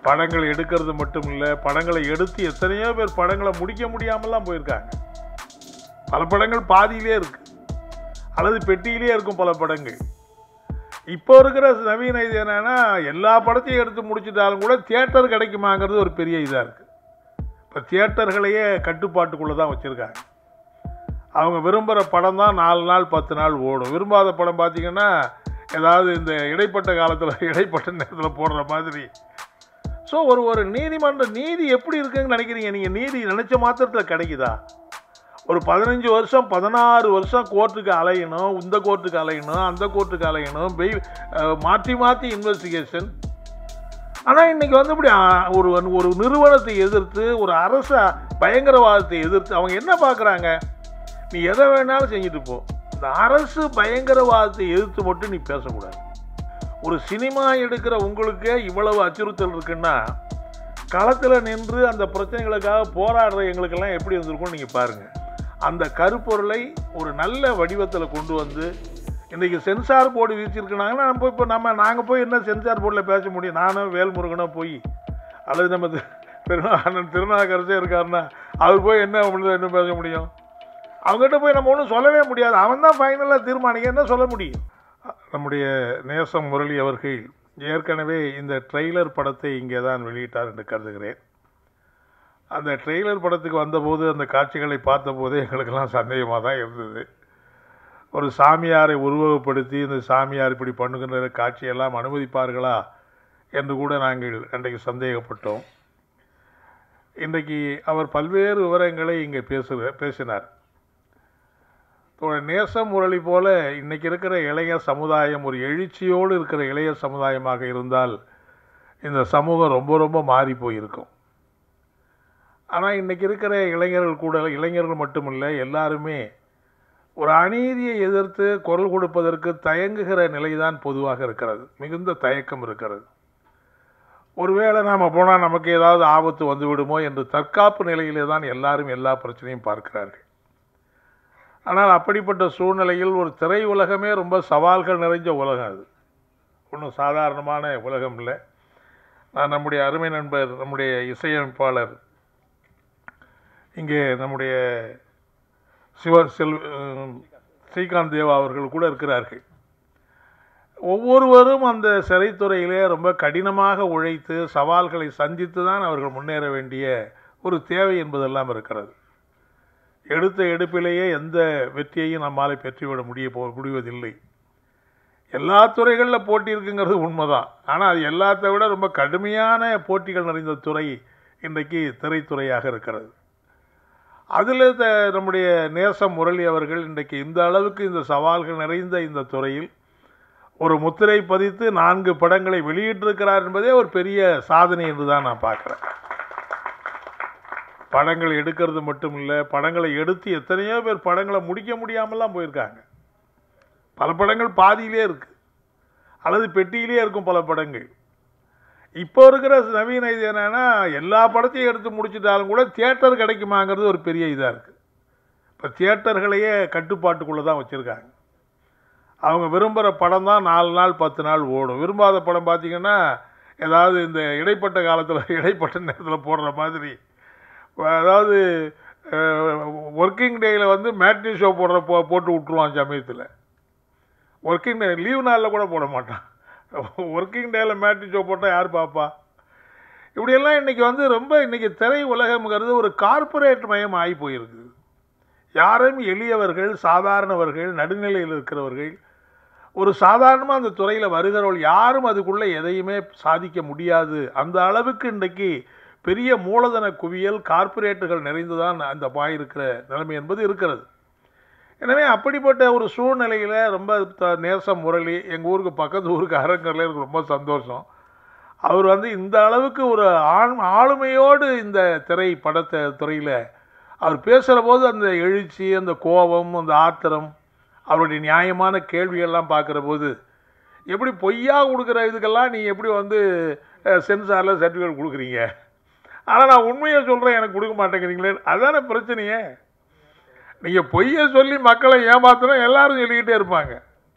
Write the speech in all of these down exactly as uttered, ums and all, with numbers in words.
படங்கள் எடுக்கிறது மட்டும் இல்லை, படங்களை எடுத்து எத்தனையோ பேர் படங்களை முடிக்க முடியாமலாம் போயிருக்காங்க. பல படங்கள் பாதியிலே இருக்கு அல்லது பெட்டியிலே இருக்கும் பல படங்கள். இப்போ இருக்கிற நவீன இது என்னன்னா, எல்லா படத்தையும் எடுத்து முடிச்சுட்டாலும் கூட தியேட்டர் கிடைக்குமாங்கிறது ஒரு பெரிய இதாக இருக்குது. இப்போ தியேட்டர்களையே கட்டுப்பாட்டுக்குள்ளே தான் வச்சுருக்காங்க. அவங்க விரும்புகிற படம் தான் நாலு நாள் பத்து நாள் ஓடும். விரும்பாத படம் பார்த்திங்கன்னா ஏதாவது இந்த இடைப்பட்ட காலத்தில் இடைப்பட்ட நேரத்தில் போடுற மாதிரி. ஸோ ஒரு ஒரு நீதிமன்ற நீதி எப்படி இருக்குன்னு நினைக்கிறீங்க நீங்கள்? நீதி நினச்ச மாத்திரத்தில் கிடைக்குதா? ஒரு பதினஞ்சு வருஷம் பதினாறு வருஷம் கோர்ட்டுக்கு அலையணும், இந்த கோர்ட்டுக்கு அலையணும், அந்த கோர்ட்டுக்கு அலையணும், பெய் மாற்றி மாற்றி இன்வெஸ்டிகேஷன். ஆனால் இன்றைக்கி வந்து இப்படி ஒரு ஒரு நிறுவனத்தை எதிர்த்து, ஒரு அரச பயங்கரவாதத்தை எதிர்த்து அவங்க என்ன பார்க்குறாங்க? நீ எதை வேணாலும் செஞ்சுட்டு போ, இந்த அரசு பயங்கரவாதத்தை எதிர்த்து மட்டும் நீ பேசக்கூடாது. ஒரு சினிமா எடுக்கிற உங்களுக்கே இவ்வளவு அச்சுறுத்தல் இருக்குன்னா, களத்தில் நின்று அந்த பிரச்சனைகளுக்காக போராடுற எங்களுக்கெல்லாம் எப்படி இருந்திருக்கும்னு நீங்கள் பாருங்கள். அந்த கருப்பொருளை ஒரு நல்ல வடிவத்தில் கொண்டு வந்து இன்றைக்கி சென்சார் போர்டு வீச்சிருக்கிறாங்கன்னா, நம்ம இப்போ நம்ம நாங்கள் போய் என்ன சென்சார் போர்டில் பேச முடியும்? நானும் வேல்முருகனோ போய், அல்லது நம்ம திருநா அண்ணன் திருநாகரசே இருக்காருன்னா அவர் போய் என்ன என்ன பேச முடியும்? அவங்ககிட்ட போய் நம்ம ஒன்றும் சொல்லவே முடியாது. அவன் தான் ஃபைனலாக தீர்மானிக்க என்ன சொல்ல முடியும்? நம்முடைய நேசம் முரளி அவர்கள் ஏற்கனவே இந்த ட்ரெய்லர் படத்தை இங்கே தான் வெளியிட்டார் என்று கருதுகிறேன். அந்த ட்ரெய்லர் படத்துக்கு வந்தபோது அந்த காட்சிகளை பார்த்தபோதே எங்களுக்கெல்லாம் சந்தேகமாக தான் இருந்தது. ஒரு சாமியாரை உருவகப்படுத்தி இந்த சாமியார் இப்படி பண்ணுகின்ற காட்சியெல்லாம் அனுமதிப்பார்களா என்று கூட நாங்கள் அன்றைக்கு சந்தேகப்பட்டோம். இன்றைக்கு அவர் பல்வேறு விவரங்களை இங்கே பேசு பேசினார். நேசம் முரளி போல இன்றைக்கி இருக்கிற இளைஞர் சமுதாயம் ஒரு எழுச்சியோடு இருக்கிற இளைஞர் சமுதாயமாக இருந்தால் இந்த சமூகம் ரொம்ப ரொம்ப மாறி போயிருக்கும். ஆனால் இன்றைக்கி இருக்கிற இளைஞர்கள் கூட, இளைஞர்கள் மட்டுமில்லை, எல்லாருமே ஒரு அநீதியை எதிர்த்து குரல் கொடுப்பதற்கு தயங்குகிற நிலைதான் பொதுவாக இருக்கிறது. மிகுந்த தயக்கம் இருக்கிறது. ஒருவேளை நாம் போனால் நமக்கு ஏதாவது ஆபத்து வந்துவிடுமோ என்று தற்காப்பு நிலையிலே தான் எல்லாரும் எல்லா பிரச்சனையும் பார்க்கிறார்கள். ஆனால் அப்படிப்பட்ட சூழ்நிலையில் ஒரு திரை உலகமே ரொம்ப சவால்கள் நிறைஞ்ச உலகம். அது ஒன்றும் சாதாரணமான உலகம் இல்லை. நான் நம்முடைய அருமை நண்பர், நம்முடைய இசையமைப்பாளர், இங்கே நம்முடைய சிவ செல் ஸ்ரீகாந்த் தேவா அவர்கள் கூட இருக்கிறார்கள். ஒவ்வொருவரும் அந்த சிறைத்துறையிலே ரொம்ப கடினமாக உழைத்து சவால்களை சந்தித்து தான் அவர்கள் முன்னேற வேண்டிய ஒரு தேவை என்பதெல்லாம் இருக்கிறது. எடுத்த எடுப்பிலேயே எந்த வெற்றியையும் நம்மால் பெற்றுவிட முடிய போ முடிவதில்லை. எல்லா துறைகளில் போட்டி இருக்குங்கிறது உண்மைதான். ஆனால் அது எல்லாத்தை விட ரொம்ப கடுமையான போட்டிகள் நிறைந்த துறை இன்றைக்கு திரைத்துறையாக இருக்கிறது. அதில் த நம்முடைய நேசம் முரளி அவர்கள் இன்றைக்கு இந்த அளவுக்கு இந்த சவால்கள் நிறைந்த இந்த துறையில் ஒரு முத்திரை பதித்து நான்கு படங்களை வெளியிட்டிருக்கிறார் என்பதே ஒரு பெரிய சாதனை என்று தான் நான் பார்க்குறேன். படங்கள் எடுக்கிறது மட்டும் இல்லை, படங்களை எடுத்து எத்தனையோ பேர் படங்களை முடிக்க முடியாமலாம் போயிருக்காங்க. பல படங்கள் பாதியிலே இருக்கு அல்லது பெட்டியிலே இருக்கும் பல படங்கள். இப்போ இருக்கிற நவீன இது என்னன்னா, எல்லா படத்தையும் எடுத்து முடிச்சுட்டாலும் கூட தியேட்டர் கிடைக்குமாங்கிறது ஒரு பெரிய இதாக இருக்குது. இப்போ தியேட்டர்களையே கட்டுப்பாட்டுக்குள்ளே தான் வச்சுருக்காங்க. அவங்க விரும்புகிற படம் தான் நாலு நாள் பத்து நாள் ஓடும். விரும்பாத படம் பார்த்திங்கன்னா ஏதாவது இந்த இடைப்பட்ட காலத்தில் இடைப்பட்ட நேரத்தில் போடுற மாதிரி, அதாவது ஒர்க்கிங் டேயில் வந்து மேட்னி ஷோ போடுற போ போட்டு விட்ருவான் சமயத்தில். ஒர்க்கிங் டே லீவ் நாளில் கூட போட மாட்டான். ஒர்க்கிங் டேயில் மேட்னி ஷோ போட்டால் யார் பார்ப்பா? இப்படியெல்லாம் இன்றைக்கி வந்து ரொம்ப இன்றைக்கி திரை உலகம்ங்கிறது ஒரு கார்ப்பரேட் மயம் ஆகி போயிருக்குது. யாரும் எளியவர்கள், சாதாரணவர்கள், நடுநிலையில் இருக்கிறவர்கள், ஒரு சாதாரணமாக அந்த துறையில் வருகிறவர்கள் யாரும் அதுக்குள்ளே எதையுமே சாதிக்க முடியாது. அந்த அளவுக்கு இன்றைக்கு பெரிய மூலதன குவியல், கார்ப்பரேட்டுகள் நிறைந்துதான் அந்த பாயிருக்கிற நிலைமை என்பது இருக்கிறது. எனவே அப்படிப்பட்ட ஒரு சூழ்நிலையில் ரொம்ப நேசம் முரளி, எங்கள் ஊருக்கு பக்கத்து ஊருக்கு அரங்கரில் எனக்கு ரொம்ப சந்தோஷம். அவர் வந்து இந்த அளவுக்கு ஒரு ஆண் ஆளுமையோடு இந்த திரை படத்தை துறையில் அவர் பேசுகிற போது அந்த எழுச்சி, அந்த கோபம், அந்த ஆத்திரம், அவருடைய நியாயமான கேள்விகள்லாம் பார்க்குற போது, எப்படி பொய்யா கொடுக்குற இதுக்கெல்லாம் நீ எப்படி வந்து சென்சாரில் சர்டிஃபிகேட் கொடுக்குறீங்க, ஆனால் நான் உண்மையை சொல்கிறேன் எனக்கு கொடுக்க மாட்டேங்கிறீங்களே, அதுதானே பிரச்சனையே. நீங்கள் பொய்யை சொல்லி மக்களை ஏமாத்தினா எல்லாரும் சொல்லிக்கிட்டே இருப்பாங்க.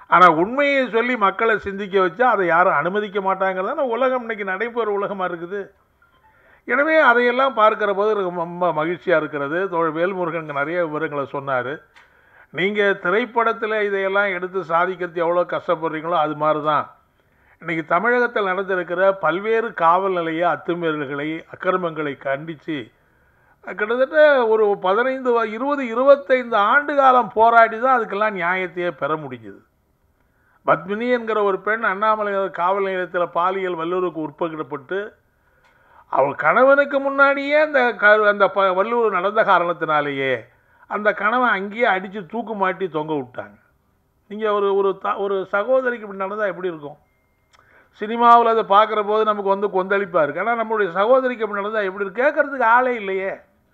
ஆனால் உண்மையை சொல்லி மக்களை சிந்திக்க வச்சா அதை யாரும் அனுமதிக்க மாட்டாங்கிறதான உலகம் இன்னைக்கு நடைபெற உலகமாக இருக்குது. எனவே அதையெல்லாம் பார்க்குற போது ரொம்ப மகிழ்ச்சியாக இருக்கிறது. தோழர் வேல்முருகன் நிறைய விவரங்களை சொன்னார். நீங்கள் திரைப்படத்தில் இதையெல்லாம் எடுத்து சாதிக்கிறது எவ்வளோ கஷ்டப்படுறீங்களோ அது மாதிரி தான் இன்றைக்கி தமிழகத்தில் நடந்திருக்கிற பல்வேறு காவல் நிலைய அத்துமீறல்களை அக்கிரமங்களை கண்டித்து கிட்டத்தட்ட ஒரு பதினைந்து இருபது இருபத்தைந்து ஆண்டு காலம் போராடி தான் அதுக்கெல்லாம் நியாயத்தையே பெற முடிஞ்சுது. பத்மினி என்கிற ஒரு பெண் அண்ணாமலை காவல் நிலையத்தில் பாலியல் வல்லுறவுக்கு உட்படுத்தப்பட்டு அவள் கணவனுக்கு முன்னாடியே அந்த க அந்த ப வல்லுறவு நடந்த காரணத்தினாலேயே அந்த கணவன் அங்கேயே அடித்து தூக்கு மாட்டி தொங்க விட்டாங்க. நீங்கள் ஒரு ஒரு த ஒரு சகோதரிக்கு இப்படி நடந்தால் எப்படி இருக்கும்? சினிமாவில் அதை பார்க்குற போது நமக்கு வந்து கொந்தளிப்பாக இருக்குது. ஆனால் நம்மளுடைய சகோதரிக்கு அப்படி நடந்தால் எப்படி இருக்கு? கேட்குறதுக்கு ஆளே இல்லையே.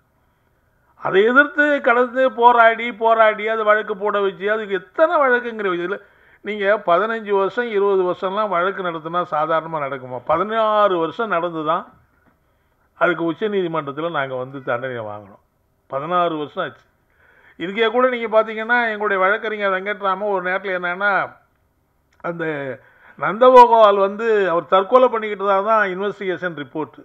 அதை எதிர்த்து கடந்து போராடி போராடி அது வழக்கு போட வச்சு அதுக்கு எத்தனை வழக்குங்கிற இதில் நீங்கள் பதினஞ்சு வருஷம் இருபது வருஷம்லாம் வழக்கு நடத்தினா சாதாரணமாக நடக்குமா? பதினாறு வருஷம் நடந்து தான் அதுக்கு உச்சநீதிமன்றத்தில் நாங்கள் வந்து தண்டனை வாங்கினோம். பதினாறு வருஷம் ஆச்சு. இதுக்கே கூட நீங்கள் பார்த்தீங்கன்னா எங்களுடைய வழக்கறிஞர் வெங்கட்ராமன் ஒரு நேரத்தில் என்னென்னா அந்த நந்தகோபால் வந்து அவர் தற்கொலை பண்ணிக்கிட்டதாக தான் இன்வெஸ்டிகேஷன் ரிப்போர்ட்டு,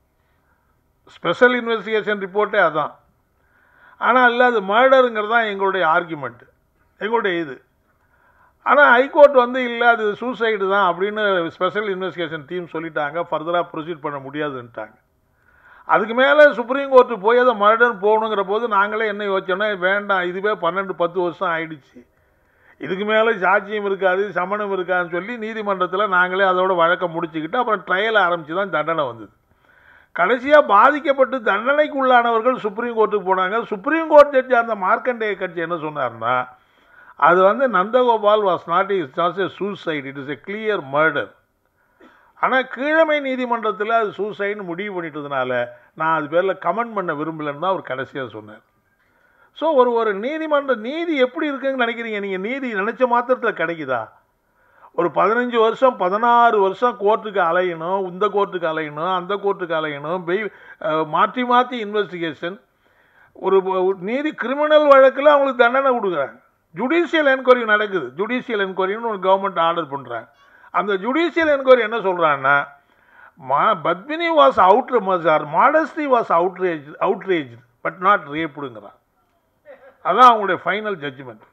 ஸ்பெஷல் இன்வெஸ்டிகேஷன் ரிப்போர்ட்டே அதுதான். ஆனால் இல்லை அது மர்டருங்கிறது தான் எங்களுடைய ஆர்கியூமெண்ட்டு, எங்களுடைய இது. ஆனால் ஹைகோர்ட் வந்து இல்லை அது சூசைடு தான் அப்படின்னு ஸ்பெஷல் இன்வெஸ்டிகேஷன் டீம் சொல்லிட்டாங்க, ஃபர்தராக ப்ரொசீட் பண்ண முடியாதுன்ட்டாங்க. அதுக்கு மேலே சுப்ரீம் கோர்ட்டு போய் அதை மர்டர் போகணுங்கிற போது நாங்களே என்ன யோசிச்சோன்னா வேண்டாம், இதுவே பன்னெண்டு பத்து வருஷம் ஆயிடுச்சு, இதுக்கு மேலே சாட்சியம் இருக்காது சமணம் இருக்காதுன்னு சொல்லி நீதிமன்றத்தில் நாங்களே அதோட வழக்கை முடிச்சுக்கிட்டு அப்புறம் ட்ரையல் ஆரம்பித்து தான் தண்டனை வந்தது. கடைசியாக பாதிக்கப்பட்டு தண்டனைக்கு உள்ளானவர்கள் சுப்ரீம் கோர்ட்டுக்கு போனாங்க. சுப்ரீம் கோர்ட் ஜட்ஜி அந்த மார்க்கண்டேய கட்சி என்ன சொன்னார்னா அது வந்து Nandagopal was not is not a suicide, it is a clear murder. ஆனால் கீழமை நீதிமன்றத்தில் அது சூசைட்னு முடிவு பண்ணிட்டதுனால நான் அது பேரில் கமெண்ட் பண்ண விரும்பலைன்னு தான் அவர் கடைசியாக சொன்னார். ஸோ ஒரு ஒரு நீதிமன்ற நீதி எப்படி இருக்குன்னு நினைக்கிறீங்க நீங்கள்? நீதி நினச்ச மாத்திரத்தில் கிடைக்குதா? ஒரு பதினஞ்சு வருஷம் பதினாறு வருஷம் கோர்ட்டுக்கு அலையணும், இந்த கோர்ட்டுக்கு அலையணும் அந்த கோர்ட்டுக்கு அலையணும், பெய் மாற்றி மாற்றி இன்வெஸ்டிகேஷன். ஒரு நீதி கிரிமினல் வழக்கில் அவங்களுக்கு தண்டனை கொடுக்குறாங்க. ஜுடிஷியல் என்கொயரி நடக்குது, ஜுடிஷியல் என்கொயரின்னு ஒரு கவர்மெண்ட் ஆர்டர் பண்ணுறாங்க. அந்த ஜுடிஷியல் என்கொயரி என்ன சொல்கிறாங்கன்னா மா பத்மினி வாஸ் அவுட் மசார் modesty was outrage outrage but not ரேப்புடுங்கிறான். அதான் அவங்களுடைய final judgment.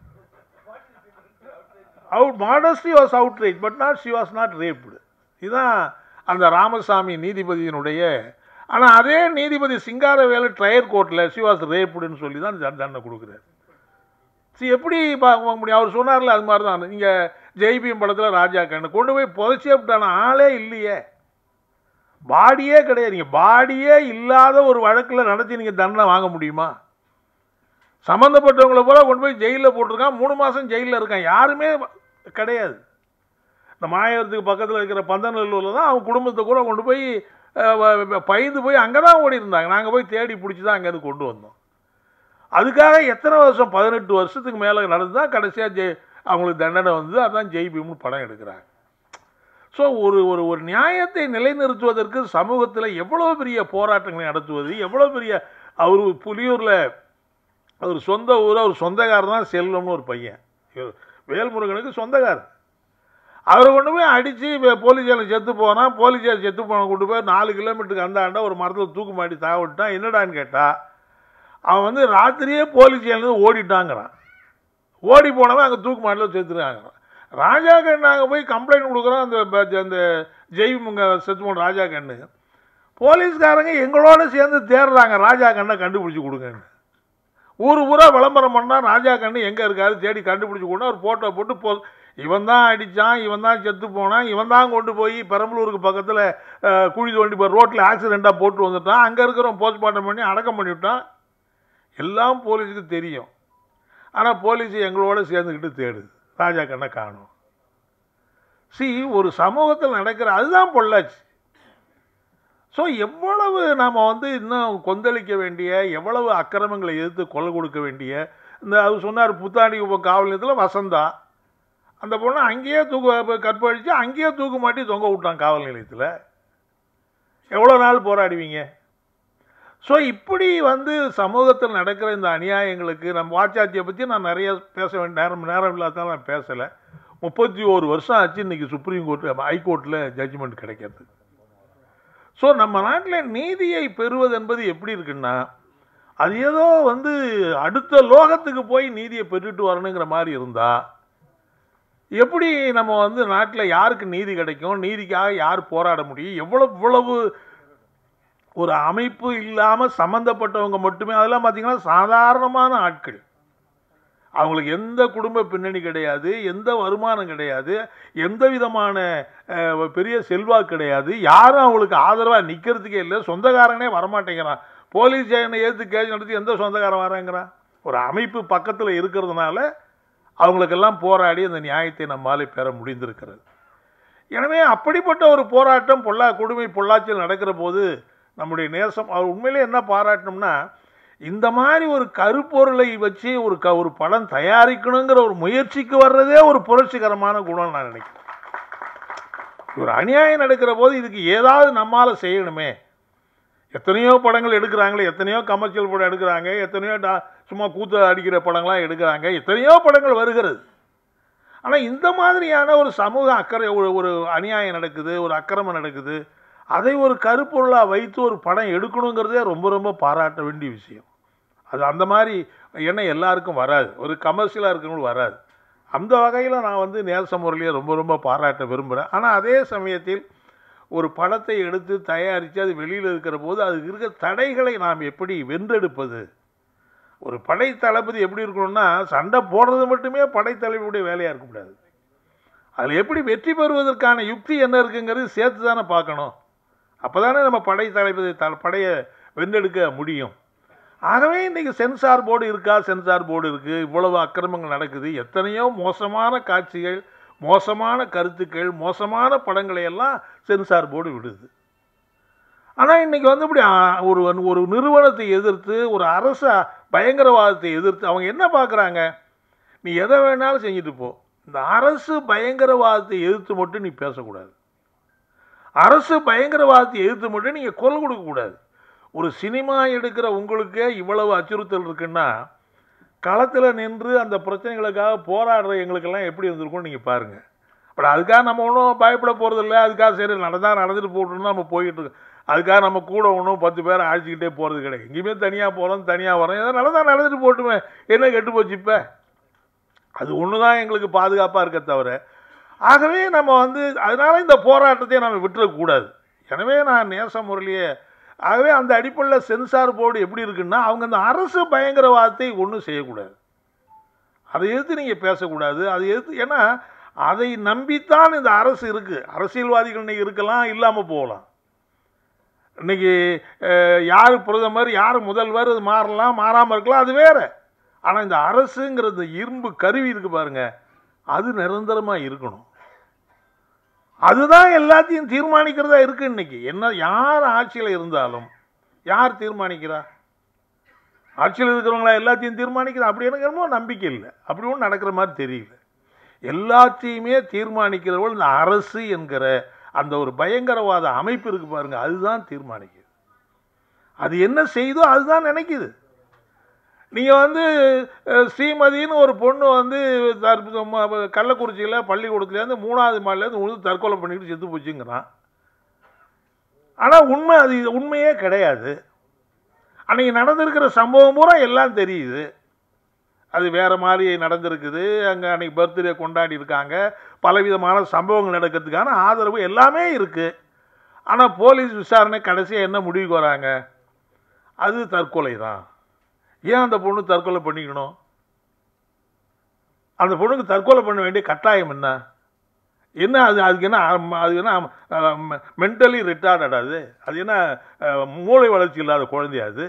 Out modesty was outrage but not she was not raped. இதுதான் அந்த ராமசாமி நீதிபதியினுடைய. ஆனால் அதே நீதிபதி சிங்காரவேலு ட்ரையர் கோர்ட்டில் ஷி வாஸ் ரேப்டுன்னு சொல்லி தான் தண்டனை கொடுக்குறாரு. சரி எப்படி பார்க்க முடியும்? அவர் சொன்னார்ல அது மாதிரி தான். நீங்கள் ஜெய்பீம் படத்தில் ராஜா கண்ணு கொண்டு போய் புதைச்சே விட்டான ஆளே இல்லையே, பாடியே கிடையாது. நீங்கள் பாடியே இல்லாத ஒரு வழக்கில் நடத்தி நீங்கள் தண்டனை வாங்க முடியுமா? சம்மந்தப்பட்டவங்களை போல கொண்டு போய் ஜெயிலில் போட்டிருக்கான், மூணு மாதம் ஜெயிலில் இருக்கான், யாருமே கிடையாது. இந்த மாயவரத்துக்கு பக்கத்தில் இருக்கிற பந்தநல்லூரில் தான் அவங்க குடும்பத்தை கூட கொண்டு போய் பயந்து போய் அங்கே தான் ஓடி இருந்தாங்க. நாங்கள் போய் தேடி பிடிச்சி தான் அங்கேருந்து கொண்டு வந்தோம். அதுக்காக எத்தனை வருஷம் பதினெட்டு வருஷத்துக்கு மேலே நடந்து தான் கடைசியாக ஜெய் அவங்களுக்கு தண்டனை வந்து அதான் ஜெய்பீம்னு படம் எடுக்கிறாங்க. ஸோ ஒரு ஒரு ஒரு நியாயத்தை நிலைநிறுத்துவதற்கு சமூகத்தில் எவ்வளோ பெரிய போராட்டங்களை நடத்துவது, எவ்வளோ பெரிய அவர் புலியூரில் அவர் சொந்த ஊர், அவர் சொந்தக்காரர் தான் செல்வம்னு ஒரு பையன், வேல்முருகனுக்கு சொந்தக்காரர். அவரை கொண்டு போய் அடித்து போலீஸ் ஸ்டேஷன் செத்து போனால், போலீஸ் ஸ்டேஷன் செத்து போன கொண்டு போய் நாலு கிலோமீட்டருக்கு அந்த ஆண்டா ஒரு மரத்தில் தூக்கு மாட்டி தாவிட்டான். என்னடான்னு கேட்டால் அவன் வந்து ராத்திரியே போலீஸ் ஸ்டேஷன்லேருந்து ஓடிட்டாங்கிறான். ஓடி போனவன் அங்கே தூக்கு மாட்டில் செத்துருக்காங்கிறான். ராஜா கண்ணு நாங்கள் போய் கம்ப்ளைண்ட் கொடுக்குறோம் அந்த அந்த ஜெய்முங்க செத்து போன ராஜா கண்ணு. போலீஸ்காரங்க எங்களோட சேர்ந்து தேடுறாங்க ராஜா கண்ணை கண்டுபிடிச்சி கொடுங்கன்னு. ஊர் ஊராக விளம்பரம் பண்ணால் ராஜா கண்ணு எங்கே இருக்காரு தேடி கண்டுபிடிச்சி கொண்டு ஒரு ஃபோட்டோ போட்டு போ இவன் தான் அடித்தான், இவன் தான் செத்து போனான், இவன் தான் கொண்டு போய் பெரம்பலூருக்கு பக்கத்தில் குழி தோண்டி போய் ரோட்டில் ஆக்சிடெண்ட்டாக போட்டு வந்துட்டான், அங்கே இருக்கிறவன் போஸ்ட்மார்ட்டம் பண்ணி அடக்கம் பண்ணிவிட்டான். எல்லாம் போலீஸுக்கு தெரியும். ஆனால் போலீஸ் எங்களோட சேர்ந்துக்கிட்டு தேடுது, ராஜா கண்ணை காணும். சி ஒரு சமூகத்தில் நடக்கிற அதுதான் பொள்ளாச்சி. ஸோ எவ்வளவு நாம் வந்து இன்னும் கொந்தளிக்க வேண்டிய, எவ்வளவு அக்கிரமங்களை எதிர்த்து கொலை கொடுக்க வேண்டிய. இந்த அவர் சொன்னார் புத்தாண்டி காவல் நிலையத்தில் வசந்தா, அந்த பொண்ணை அங்கேயே தூக்கு கற்பழித்து அங்கேயே தூக்கு மாட்டி தொங்க விட்டான் காவல் நிலையத்தில். எவ்வளோ நாள் போராடுவீங்க? ஸோ இப்படி வந்து சமூகத்தில் நடக்கிற இந்த அநியாயங்களுக்கு நம்ம வாச்சாத்தியை பற்றி நான் நிறைய பேச வேண்டிய நேரம் நேரம் இல்லாதான் நான் பேசலை. முப்பத்தி ஒரு வருஷம் ஆச்சு இன்னைக்கு சுப்ரீம் கோர்ட் ஹைகோர்ட்டில் ஜட்ஜ்மெண்ட் கிடைக்கிறது. ஸோ நம்ம நாட்டில் நீதியை பெறுவது என்பது எப்படி இருக்குன்னா, அது ஏதோ வந்து அடுத்த லோகத்துக்கு போய் நீதியை பெற்றுட்டு வரணுங்கிற மாதிரி இருந்தால் எப்படி நம்ம வந்து நாட்டில் யாருக்கு நீதி கிடைக்கும், நீதிக்காக யார் போராட முடியும்? எவ்வளவு இவ்வளவு ஒரு அமைப்பு இல்லாமல் சம்மந்தப்பட்டவங்க மட்டுமே, அதெல்லாம் பார்த்தீங்கன்னா சாதாரணமான ஆட்கள், அவங்களுக்கு எந்த குடும்ப பின்னணி கிடையாது, எந்த வருமானம் கிடையாது, எந்த விதமான பெரிய செல்வாக்கு கிடையாது, யாரும் அவங்களுக்கு ஆதரவாக நிற்கிறதுக்கே இல்லை, சொந்தக்காரனே வரமாட்டேங்கிறான். போலீஸ் ஸ்டேஷனை ஏற்று கேஸ் நடத்தி எந்த சொந்தக்காரன் வராங்கிறான்? ஒரு அமைப்பு பக்கத்தில் இருக்கிறதுனால அவங்களுக்கெல்லாம் போராடி அந்த நியாயத்தை நம்மால் பெற முடிந்திருக்கிறது. எனவே அப்படிப்பட்ட ஒரு போராட்டம் பொள்ளா கொடுமை பொள்ளாச்சியில் நடக்கிற போது நம்முடைய நேசம் அவர் உண்மையிலே என்ன பாராட்டணும்னா, இந்த மாதிரி ஒரு கருப்பொருளை வச்சு ஒரு க ஒரு படம் தயாரிக்கணுங்கிற ஒரு முயற்சிக்கு வர்றதே ஒரு புரட்சிகரமான குணம் நான் நினைக்கிறேன். ஒரு அநியாயம் நடக்கிற போது இதுக்கு ஏதாவது நம்மால் செய்யணுமே. எத்தனையோ படங்கள் எடுக்கிறாங்களே, எத்தனையோ கமர்ஷியல் படம் எடுக்கிறாங்க, எத்தனையோ டா சும்மா கூத்த அடிக்கிற படங்கள்லாம் எடுக்கிறாங்க, எத்தனையோ படங்கள் வருகிறது. ஆனால் இந்த மாதிரியான ஒரு சமூக அக்கறை, ஒரு ஒரு அநியாயம் நடக்குது, ஒரு அக்கிரமம் நடக்குது, அதை ஒரு கருப்பொருளாக வைத்து ஒரு படம் எடுக்கணுங்கிறதே ரொம்ப ரொம்ப பாராட்ட வேண்டிய விஷயம். அது அந்த மாதிரி எண்ணம் எல்லாருக்கும் வராது, ஒரு கமர்ஷியலாக இருக்கிறவங்களும் வராது. அந்த வகையில் நான் வந்து நேச முரளியை ரொம்ப ரொம்ப பாராட்ட விரும்புகிறேன். ஆனால் அதே சமயத்தில் ஒரு படத்தை எடுத்து தயாரித்து அது வெளியில் இருக்கிற போது அதுக்கு இருக்கிற தடைகளை நாம் எப்படி வென்றெடுப்பது? ஒரு படை தளபதி எப்படி இருக்கணும்னா, சண்டை போடுறது மட்டுமே படை தளபதியுடைய வேலையாக இருக்கக்கூடாது. அதில் எப்படி வெற்றி பெறுவதற்கான யுக்தி என்ன இருக்குங்கிறது சேர்த்து தானே பார்க்கணும். அப்போ தானே நம்ம படை தளபதி த படையை வென்றெடுக்க முடியும். ஆகவே இன்றைக்கி சென்சார் போர்டு இருக்கா, சென்சார் போர்டு இருக்குது, இவ்வளவு அக்கிரமங்கள் நடக்குது, எத்தனையோ மோசமான காட்சிகள், மோசமான கருத்துக்கள், மோசமான படங்களை எல்லாம் சென்சார் போர்டு விடுது. ஆனால் இன்றைக்கி வந்து இப்படி ஒரு ஒரு நிறுவனத்தை எதிர்த்து, ஒரு அரச பயங்கரவாதத்தை எதிர்த்து அவங்க என்ன பார்க்குறாங்க, நீ எதை வேணாலும் செஞ்சுட்டு போ, இந்த அரசு பயங்கரவாதத்தை எதிர்த்து மட்டும் நீ பேசக்கூடாது, அரசு பயங்கரவாதத்தை எதிர்த்து மட்டும் நீங்கள் குரல் கொடுக்கக்கூடாது. ஒரு சினிமா எடுக்கிற உங்களுக்கே இவ்வளவு அச்சுறுத்தல் இருக்குன்னா, களத்தில் நின்று அந்த பிரச்சனைகளுக்காக போராடுற எங்களுக்கெல்லாம் எப்படி இருந்திருக்கும்னு நீங்கள் பாருங்கள். பட் அதுக்காக நம்ம ஒன்றும் பயப்பட போகிறதில்ல, அதுக்காக சரி நடந்தால் நடந்துட்டு போட்டோம்னா நம்ம போய்கிட்டு இருக்கோம். அதுக்காக நம்ம கூட ஒன்றும் பத்து பேரை அழைச்சிக்கிட்டே போகிறது கிடையாது. எங்கேயுமே தனியாக போகிறோம், தனியாக வரோம், ஏதோ நடந்தால் நடந்துட்டு போட்டுமே, என்ன கெட்டு போச்சு இப்போ, அது ஒன்று தான் எங்களுக்கு பாதுகாப்பாக இருக்க தவிர. ஆகவே நம்ம வந்து அதனால் இந்த போராட்டத்தை நம்ம விட்டுறக்கூடாது. எனவே நான் நேச முரளியை ஆகவே அந்த அடிப்படையில் சென்சார் போர்டு எப்படி இருக்குன்னா, அவங்க அந்த அரசு பயங்கரவாதத்தை ஒன்றும் செய்யக்கூடாது, அதை எதிர்த்து நீங்கள் பேசக்கூடாது. அதை எதிர்த்து, ஏன்னா அதை நம்பித்தான் இந்த அரசு இருக்குது. அரசியல்வாதிகள் இன்றைக்கி இருக்கலாம், இல்லாமல் போகலாம். இன்றைக்கி யார் பிரதமர், யார் முதல்வர், அது மாறலாம், மாறாமல் இருக்கலாம், அது வேறு. ஆனால் இந்த அரசுங்கிற இந்த இரும்பு கருவி இருக்குது பாருங்கள், அது நிரந்தரமாக இருக்கணும். அதுதான் எல்லாத்தையும் தீர்மானிக்கிறதா இருக்குது. இன்றைக்கி என்ன யார் ஆட்சியில் இருந்தாலும் யார் தீர்மானிக்கிறா? ஆட்சியில் இருக்கிறவங்களா எல்லாத்தையும் தீர்மானிக்கிறா? அப்படி எனக்கு என்னமோ நம்பிக்கை இல்லை, அப்படி ஒன்றும் நடக்கிற மாதிரி தெரியல. எல்லாத்தையுமே தீர்மானிக்கிறவர்கள் இந்த அரசு என்கிற அந்த ஒரு பயங்கரவாத அமைப்பு இருக்குது பாருங்கள், அதுதான் தீர்மானிக்குது. அது என்ன செய்தோ அதுதான் நினைக்குது. நீங்கள் வந்து ஸ்ரீமதின்னு ஒரு பொண்ணு வந்து கள்ளக்குறிச்சியில் பள்ளிக்கூடத்துலேருந்து மூணாவது மாடிலேருந்து உழுது தற்கொலை பண்ணிக்கிட்டு செத்து போச்சுங்கிறான். ஆனால் உண்மை அது உண்மையே கிடையாது. அன்றைக்கி நடந்திருக்கிற சம்பவம் பூரா எல்லாம் தெரியுது, அது வேறு மாதிரி நடந்திருக்குது. அங்கே அன்றைக்கி பர்த்டே கொண்டாடி இருக்காங்க, பலவிதமான சம்பவங்கள் நடக்கிறதுக்கான ஆதரவு எல்லாமே இருக்குது. ஆனால் போலீஸ் விசாரணை கடைசியாக என்ன முடிவுக்கு வராங்க, அது தற்கொலை தான். ஏன் அந்த பொண்ணு தற்கொலை பண்ணிக்கணும்? அந்த பொண்ணுக்கு தற்கொலை பண்ண வேண்டிய கட்டாயம் என்ன? என்ன அது அதுக்கு என்ன அது என்ன மென்டலி ரிட்டார்டட்? அது அது என்ன மூளை வளர்ச்சி இல்லாத குழந்தையா அது?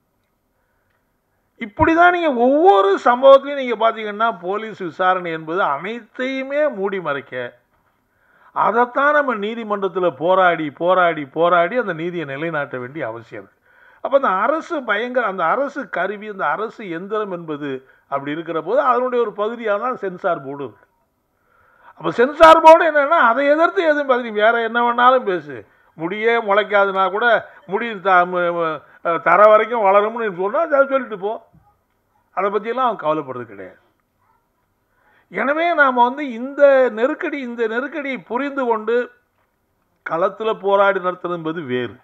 இப்படி தான் நீங்கள் ஒவ்வொரு சம்பவத்திலையும் நீங்கள் பார்த்தீங்கன்னா போலீஸ் விசாரணை என்பது அனைத்தையுமே மூடி மறைக்க, அதைத்தான் நம்ம நீதிமன்றத்தில் போராடி போராடி போராடி அந்த நீதியை நிலைநாட்ட வேண்டிய அவசியம் இருக்குது. அப்போ அந்த அரசு பயங்கர அந்த அரசு கருவி, அந்த அரசு எந்திரம் என்பது அப்படி இருக்கிற போது அதனுடைய ஒரு பகுதியாக தான் சென்சார் போர்டு இருக்குது. அப்போ சென்சார் போர்டு என்னென்னா, அதை எதிர்த்து எதுவும் பகுதி வேறு என்ன வேணாலும் பேசு, முடியே முளைக்காதுனா கூட முடி த தர வரைக்கும் வளரும்னு சொன்னால் அதை சொல்லிட்டு போ, அதை பற்றியெல்லாம் அவன் கவலைப்படுறது கிடையாது. எனவே நாம் வந்து இந்த நெருக்கடி இந்த நெருக்கடியை புரிந்து கொண்டு களத்தில் போராடி நடத்துறது என்பது வேறு.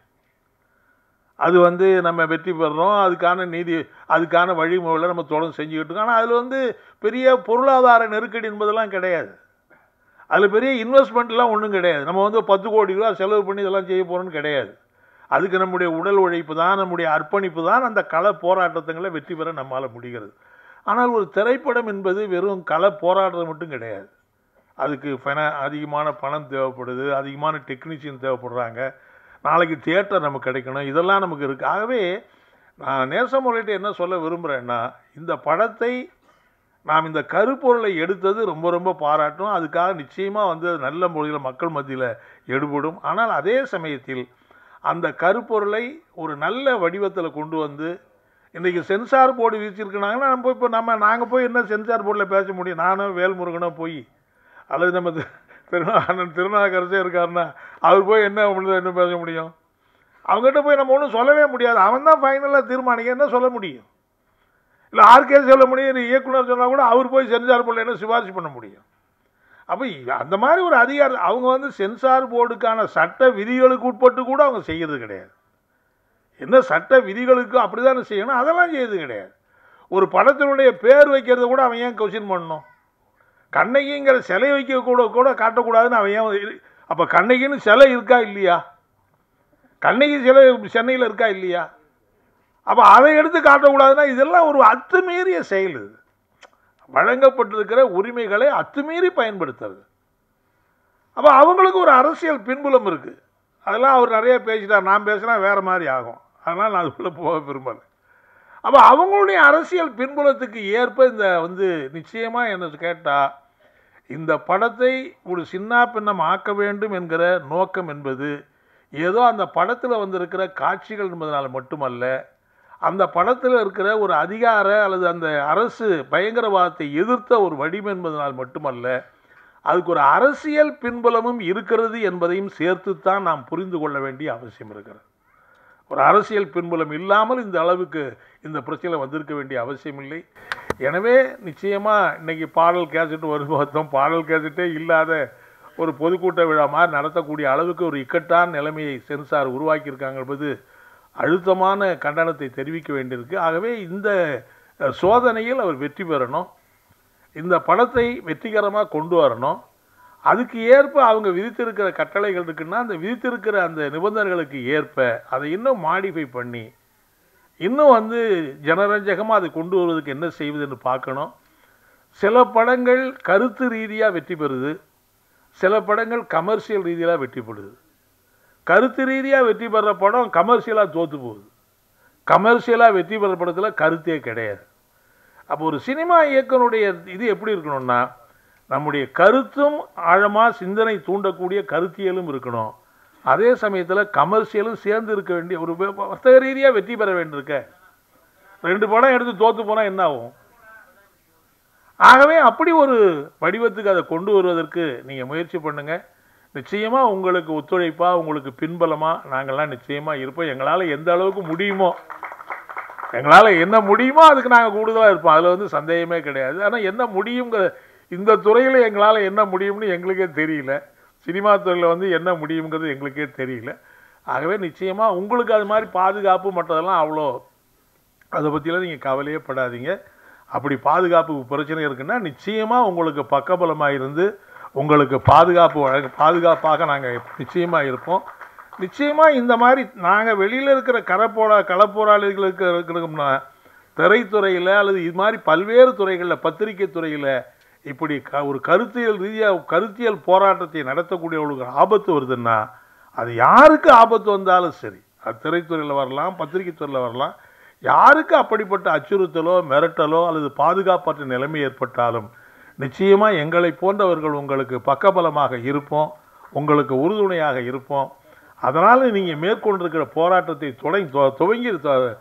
அது வந்து நம்ம வெற்றி பெறுறோம், அதுக்கான நீதி அதுக்கான வழிமுறைகளை நம்ம தொடர்ந்து செஞ்சுக்கிட்டு இருக்கோம். ஆனால் அதில் வந்து பெரிய பொருளாதார நெருக்கடி என்பதெல்லாம் கிடையாது. அதில் பெரிய இன்வெஸ்ட்மெண்ட்லாம் ஒன்றும் கிடையாது. நம்ம வந்து பத்து கோடி ரூபா செலவு பண்ணி இதெல்லாம் செய்ய போகிறோன்னு கிடையாது. அதுக்கு நம்முடைய உடல் உழைப்பு தான், நம்முடைய அர்ப்பணிப்பு தான் அந்த கள போராட்டத்துங்களை வெற்றி பெற நம்மால் முடிகிறது. ஆனால் ஒரு திரைப்படம் என்பது வெறும் கள போராட்டம் மட்டும் கிடையாது. அதுக்கு ஃபைன அதிகமான பணம் தேவைப்படுது, அதிகமான டெக்னீஷியன் தேவைப்படுறாங்க, நாளைக்கு தியேட்டர் நமக்கு கிடைக்கணும், இதெல்லாம் நமக்கு இருக்குது. ஆகவே நான் நேசமொழிகிட்ட என்ன சொல்ல விரும்புகிறேன்னா, இந்த படத்தை நாம் இந்த கருப்பொருளை எடுத்தது ரொம்ப ரொம்ப பாராட்டும். அதுக்காக நிச்சயமாக வந்து நல்ல முறையில் மக்கள் மத்தியில் எடுபடும். ஆனால் அதே சமயத்தில் அந்த கருப்பொருளை ஒரு நல்ல வடிவத்தில் கொண்டு வந்து இன்றைக்கி சென்சார் போர்டு வீச்சிருக்கிறாங்கன்னா நம்ம இப்போ நம்ம நாங்கள் போய் என்ன சென்சார் போர்டில் பேச முடியும்? நானும் வேல்முருகனோ போய், அல்லது நம்ம திருநா அண்ணன் திருநாகரசே இருக்காருன்னா அவர் போய் என்ன என்ன பேச முடியும்? அவங்ககிட்ட போய் நம்ம ஒன்றும் சொல்லவே முடியாது. அவன் தான் ஃபைனலாக தீர்மானிக்க என்ன சொல்ல முடியும்? இல்லை ஆர்கே சொல்ல முடியும், இயக்குனர் சொன்னால் கூட அவர் போய் சென்சார் போர்டில் என்ன சிபாரிசு பண்ண முடியும்? அப்போ அந்த மாதிரி ஒரு அதிகாரம் அவங்க வந்து சென்சார் போர்டுக்கான சட்ட விதிகளுக்கு உட்பட்டு கூட அவங்க செய்கிறது கிடையாது. என்ன சட்ட விதிகளுக்கு அப்படி தானே செய்யணும், அதெல்லாம் செய்யறது கிடையாது. ஒரு படத்தினுடைய பேர் வைக்கிறத கூட அவன் ஏன் கொஸ்டின் பண்ணணும்? கண்ணகிங்கிற சிலை வைக்க கூட கூட காட்டக்கூடாதுன்னு அவன் ஏன்? அப்போ கண்ணகின்னு சிலை இருக்கா இல்லையா? கண்ணகி சிலை சென்னையில் இருக்கா இல்லையா? அப்போ அதை எடுத்து காட்டக்கூடாதுன்னா இதெல்லாம் ஒரு அத்துமீறிய செயல். இது வழங்கப்பட்டிருக்கிற உரிமைகளை அத்துமீறி பயன்படுத்துறது. அப்போ அவங்களுக்கு ஒரு அரசியல் பின்புலம் இருக்குது. அதெல்லாம் அவர் நிறைய பேசிட்டார், நான் பேசினா வேறு மாதிரி ஆகும், அதனால் நான் அதுக்குள்ளே போக விரும்பலை. அப்போ அவங்களுடைய அரசியல் பின்புலத்துக்கு ஏற்ப இந்த வந்து நிச்சயமாக என்ன கேட்டால், இந்த படத்தை ஒரு சின்ன பின்னம் ஆக்க வேண்டும் என்கிற நோக்கம் என்பது ஏதோ அந்த படத்தில் வந்திருக்கிற காட்சிகள் என்பதனால் மட்டுமல்ல, அந்த படத்தில் இருக்கிற ஒரு அதிகார அல்லது அந்த அரசு பயங்கரவாதத்தை எதிர்த்த ஒரு வடிவம் என்பதனால் மட்டுமல்ல, அதுக்கு ஒரு அரசியல் பின்புலமும் இருக்கிறது என்பதையும் சேர்த்துத்தான் நாம் புரிந்து கொள்ள வேண்டிய அவசியம் இருக்கிறது. ஒரு அரசியல் பின்புலம் இல்லாமல் இந்த அளவுக்கு இந்த பிரச்சனை வந்திருக்க வேண்டிய அவசியம் இல்லை. எனவே நிச்சயமாக இன்றைக்கி பாடல் கேசட்டு வரும் பார்த்தோம், பாடல் கேசட்டே இல்லாத ஒரு பொதுக்கூட்ட விழா மாதிரி நடத்தக்கூடிய அளவுக்கு ஒரு இக்கட்டான நிலைமையை சென்சார் உருவாக்கியிருக்காங்க என்பது அழுத்தமான கண்டனத்தை தெரிவிக்க வேண்டியிருக்கு. ஆகவே இந்த சோதனையில் அவர் வெற்றி பெறணும், இந்த படத்தை வெற்றிகரமாக கொண்டு வரணும். அதுக்கு ஏற்ப அவங்க விதித்திருக்கிற கட்டளைகள் இருக்குன்னா அந்த விதித்திருக்கிற அந்த நிபந்தனைகளுக்கு ஏற்ப அதை இன்னும் மாடிஃபை பண்ணி இன்னும் வந்து ஜனரஞ்சகமாக அதை கொண்டு வருவதற்கு என்ன செய்வதுன்னு பார்க்கணும். சில படங்கள் கருத்து ரீதியாக வெற்றி பெறுது, சில படங்கள் கமர்ஷியல் ரீதியாக வெற்றி பெறுது. கருத்து ரீதியாக வெற்றி பெற படம் கமர்ஷியலாக தோற்று போகுது, கமர்ஷியலாக வெற்றி பெற படத்தில் கருத்தே கிடையாது. அப்போ ஒரு சினிமா இயக்குனுடைய இது எப்படி இருக்கணும்னா, நம்முடைய கருத்தும் ஆழமாக சிந்தனை தூண்டக்கூடிய கருத்தியலும் இருக்கணும், அதே சமயத்தில் கமர்ஷியலும் சேர்ந்து இருக்க வேண்டிய ஒரு வர்த்தக ரீதியாக வெற்றி பெற வேண்டியிருக்க. ரெண்டு படம் எடுத்து தோற்று போனால் என்ன ஆகும்? ஆகவே அப்படி ஒரு வடிவத்துக்கு அதை கொண்டு வருவதற்கு நீங்கள் முயற்சி பண்ணுங்கள். நிச்சயமாக உங்களுக்கு ஒத்துழைப்பாக உங்களுக்கு பின்பலமாக நாங்கள்லாம் நிச்சயமாக இருப்போம். எங்களால் எந்த அளவுக்கு முடியுமோ, எங்களால் என்ன முடியுமோ அதுக்கு நாங்கள் கூடுதலாக இருப்போம், அதில் வந்து சந்தேகமே கிடையாது. ஆனால் என்ன முடியுங்கிற இந்த துறையில் எங்களால் என்ன முடியும்னு எங்களுக்கே தெரியல, சினிமா துறையில் வந்து என்ன முடியுங்கிறது எங்களுக்கே தெரியல. ஆகவே நிச்சயமாக உங்களுக்கு அது மாதிரி பாதுகாப்பு மற்றதெல்லாம் அவ்வளோ அதை பற்றிலாம் நீங்கள் கவலையே படாதீங்க. அப்படி பாதுகாப்பு பிரச்சனை இருக்குன்னா நிச்சயமாக உங்களுக்கு பக்கபலமாக இருந்து உங்களுக்கு பாதுகாப்பு வழங்க பாதுகாப்பாக நாங்கள் நிச்சயமாக இருப்போம். நிச்சயமாக இந்த மாதிரி நாங்கள் வெளியில் இருக்கிற கரப்போரா களப்போராளிகளுக்கு இருக்கிறோம்னா திரைத்துறையில் அல்லது இது மாதிரி பல்வேறு துறைகளில் பத்திரிகை துறையில் இப்படி க ஒரு கருத்தியல் ரீதியாக கருத்தியல் போராட்டத்தை நடத்தக்கூடியவர்களுக்கு ஆபத்து வருதுன்னா அது யாருக்கு ஆபத்து வந்தாலும் சரி, அது திரைத்துறையில் வரலாம், பத்திரிகை துறையில் வரலாம், யாருக்கு அப்படிப்பட்ட அச்சுறுத்தலோ மிரட்டலோ அல்லது பாதுகாப்பற்ற நிலைமை ஏற்பட்டாலும் நிச்சயமாக எங்களை போன்றவர்கள் உங்களுக்கு பக்கபலமாக இருப்போம், உங்களுக்கு உறுதுணையாக இருப்போம். அதனால் நீங்கள் மேற்கொண்டிருக்கிற போராட்டத்தை தொடங்கி துவங்கி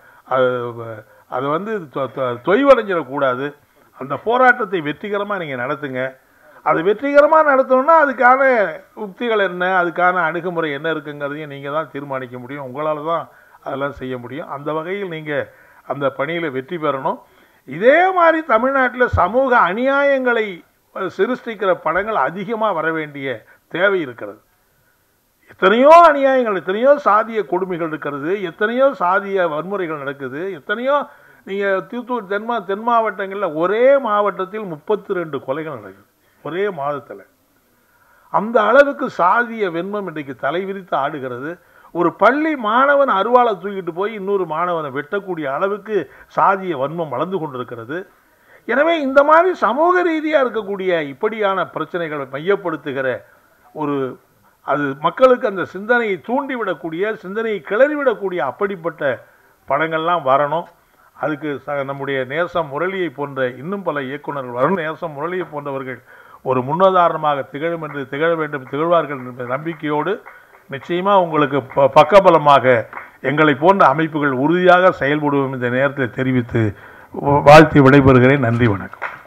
அதை வந்து தொய்வடைஞ்சிடக்கூடாது. அந்த போராட்டத்தை வெற்றிகரமாக நீங்கள் நடத்துங்க. அது வெற்றிகரமாக நடத்தணும்னா அதுக்கான உக்திகள் என்ன, அதுக்கான அணுகுமுறை என்ன இருக்குங்கிறதையும் நீங்கள் தான் தீர்மானிக்க முடியும், உங்களால் தான் அதெல்லாம் செய்ய முடியும். அந்த வகையில் நீங்கள் அந்த பணியில் வெற்றி பெறணும். இதே மாதிரி தமிழ்நாட்டில் சமூக அநியாயங்களை சிருஷ்டிக்கிற படங்கள் அதிகமாக வர வேண்டிய தேவை இருக்கிறது. எத்தனையோ அநியாயங்கள், எத்தனையோ சாதிய கொடுமைகள் இருக்கிறது, எத்தனையோ சாதிய வன்முறைகள் நடக்குது, எத்தனையோ நீங்கள் தூத்துக்குடி தென் மா தென் மாவட்டங்களில் ஒரே மாவட்டத்தில் முப்பத்தி ரெண்டு கொலைகள் நடக்குது ஒரே மாதத்தில். அந்த அளவுக்கு சாதிய வெண்மம் இன்றைக்கு தலைவிரித்து ஆடுகிறது. ஒரு பள்ளி மாணவன் அருவாளை தூக்கிட்டு போய் இன்னொரு மாணவனை வெட்டக்கூடிய அளவுக்கு சாதிய வன்மம் வளர்ந்து கொண்டிருக்கிறது. எனவே இந்த மாதிரி சமூக ரீதியாக இருக்கக்கூடிய இப்படியான பிரச்சனைகளை மையப்படுத்துகிற ஒரு அது மக்களுக்கு அந்த சிந்தனையை தூண்டிவிடக்கூடிய, சிந்தனையை கிளறிவிடக்கூடிய அப்படிப்பட்ட படங்கள்லாம் வரணும். அதுக்கு ச நம்முடைய நேசம் முரளியை போன்ற இன்னும் பல இயக்குநர்கள் வரணும். நேசம் முரளியை போன்றவர்கள் ஒரு முன்னுதாரணமாக திகழும் என்று திகழ வேண்டும் திகழ்வார்கள் என்ற நம்பிக்கையோடு நிச்சயமாக உங்களுக்கு ப பக்கபலமாக எங்களை போன்ற அமைப்புகள் உறுதியாக செயல்படுவோம் இந்த நேரத்தில் தெரிவித்து வாழ்த்தி விடைபெறுகிறேன். நன்றி, வணக்கம்.